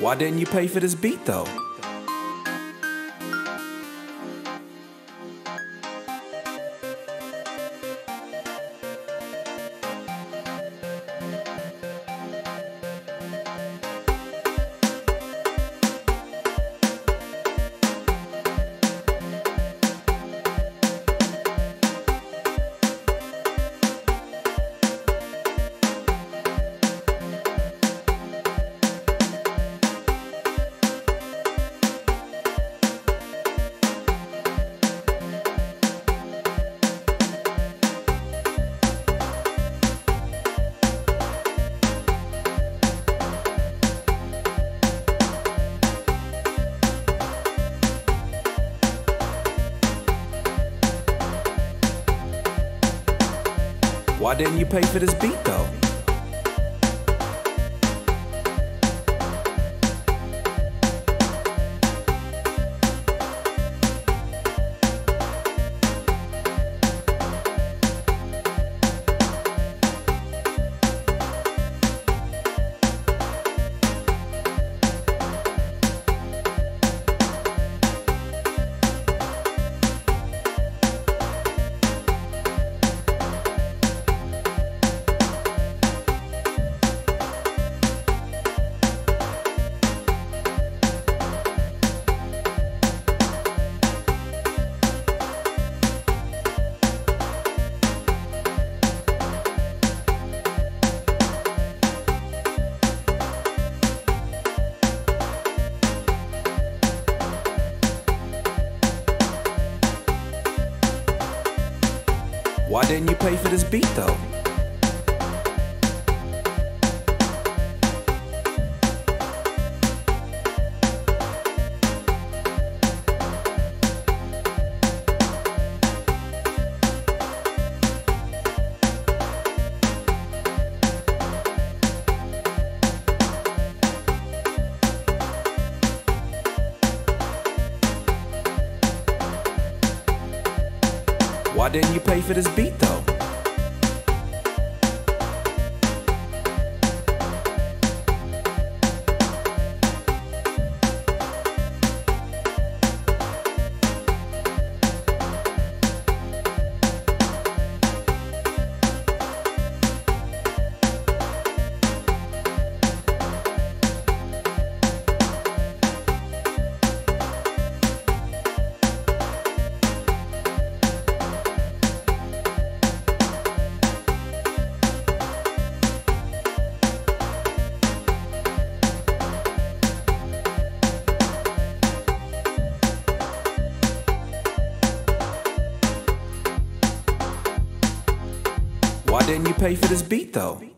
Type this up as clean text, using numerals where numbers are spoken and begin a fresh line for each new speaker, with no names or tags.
Why didn't you pay for this beat though? Why didn't you pay for this beat though? Why didn't you pay for this beat though? Why didn't you pay for this beat though? Why didn't you pay for this beat though?